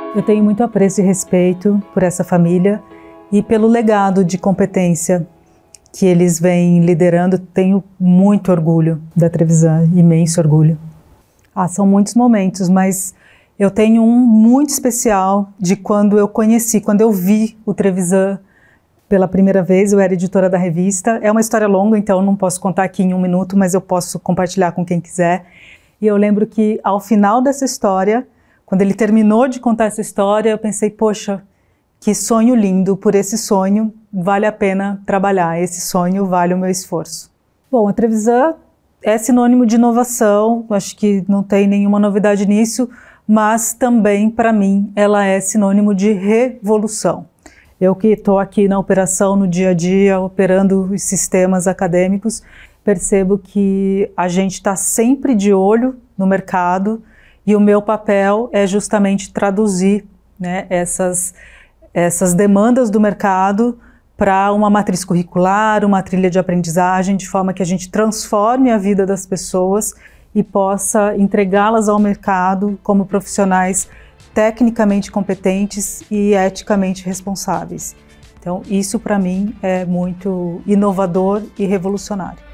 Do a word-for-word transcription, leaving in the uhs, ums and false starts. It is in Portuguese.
Eu tenho muito apreço e respeito por essa família e pelo legado de competência que eles vêm liderando. Tenho muito orgulho da Trevisan, imenso orgulho. Ah, são muitos momentos, mas eu tenho um muito especial de quando eu conheci, quando eu vi o Trevisan pela primeira vez. Eu era editora da revista. É uma história longa, então não posso contar aqui em um minuto, mas eu posso compartilhar com quem quiser. E eu lembro que ao final dessa história, quando ele terminou de contar essa história, eu pensei, poxa, que sonho lindo, por esse sonho vale a pena trabalhar, esse sonho vale o meu esforço. Bom, a Trevisan é sinônimo de inovação, acho que não tem nenhuma novidade nisso, mas também, para mim, ela é sinônimo de revolução. Eu que estou aqui na operação, no dia a dia, operando os sistemas acadêmicos, percebo que a gente está sempre de olho no mercado e o meu papel é justamente traduzir, né, essas, essas demandas do mercado para uma matriz curricular, uma trilha de aprendizagem, de forma que a gente transforme a vida das pessoas e possa entregá-las ao mercado como profissionais tecnicamente competentes e eticamente responsáveis. Então, isso para mim é muito inovador e revolucionário.